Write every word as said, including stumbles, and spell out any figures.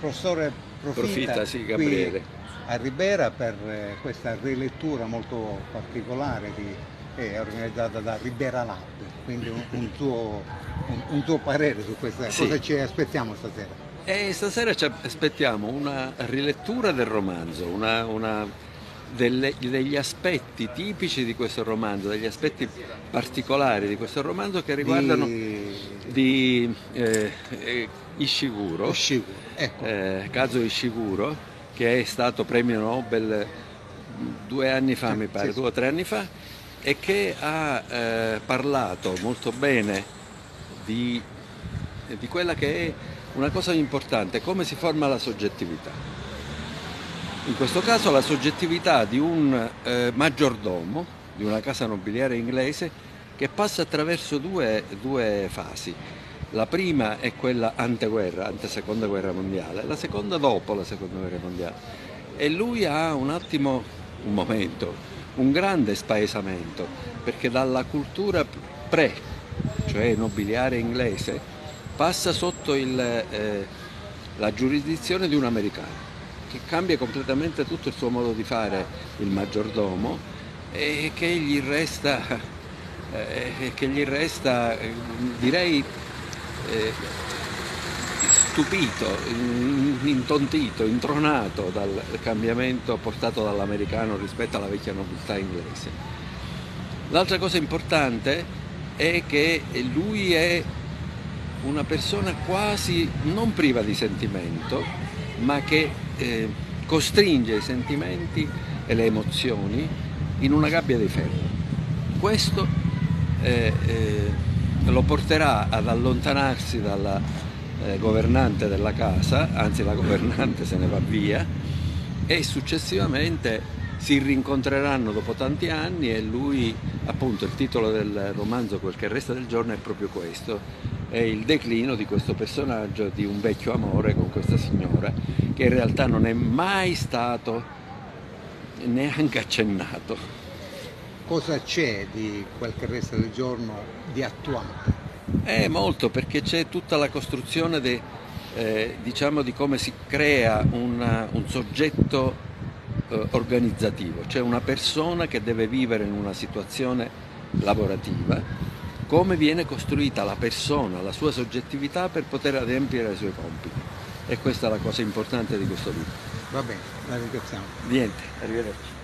Professore Profita, Profita, sì, qui Gabriele. a Ribera per eh, questa rilettura molto particolare di, eh, organizzata da Ribera Lab, quindi un, un, tuo, un, un tuo parere su questa, Sì. cosa ci aspettiamo stasera? E stasera ci aspettiamo una rilettura del romanzo, una, una delle- degli aspetti tipici di questo romanzo, degli aspetti particolari di questo romanzo che riguardano Di di eh, eh, Ishiguro, Ishiguro, ecco. eh, Kazuo Ishiguro, che è stato premio Nobel due anni fa, Sì, mi sì, pare, sì. due o tre anni fa, e che ha eh, parlato molto bene di, di quella che è una cosa importante, come si forma la soggettività. In questo caso la soggettività di un eh, maggiordomo di una casa nobiliare inglese che passa attraverso due, due fasi. La prima è quella anteguerra, ante seconda guerra mondiale, la seconda dopo la seconda guerra mondiale. E lui ha un attimo, un momento, un grande spaesamento, perché dalla cultura pre, cioè nobiliare inglese, passa sotto il, eh, la giurisdizione di un americano, che cambia completamente tutto il suo modo di fare il maggiordomo e che gli resta, eh, che gli resta eh, direi, eh, stupito, intontito, intronato dal cambiamento portato dall'americano rispetto alla vecchia nobiltà inglese. L'altra cosa importante è che lui è una persona quasi non priva di sentimento, ma che eh, costringe i sentimenti e le emozioni in una gabbia di ferro. Questo eh, eh, lo porterà ad allontanarsi dalla eh, governante della casa, anzi la governante se ne va via, e successivamente si rincontreranno dopo tanti anni e lui, appunto, il titolo del romanzo Quel che resta del giorno è proprio questo, è il declino di questo personaggio, di un vecchio amore con questa signora, che in realtà non è mai stato neanche accennato. Cosa c'è di Quel che resta del giorno di attuale? È molto, perché c'è tutta la costruzione de, eh, diciamo di come si crea una, un soggetto eh, organizzativo, cioè una persona che deve vivere in una situazione lavorativa, come viene costruita la persona, la sua soggettività per poter adempiere ai suoi compiti. E questa è la cosa importante di questo libro. Va bene, la ringraziamo. Niente, arrivederci.